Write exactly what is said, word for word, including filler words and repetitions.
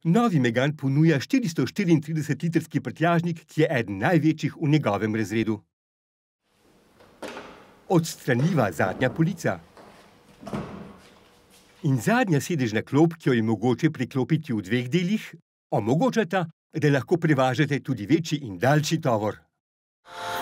Novi Megane ponuja štiristo štiriintridesetlitrski prtljažnik, ki je eden največjih v njegovem razredu. Odstranljiva zadnja polica. In zadnja sedežna klop, ki jo je mogoče priklopiti v dveh delih, omogočata, da lahko prevažate tudi večji in daljši tovor.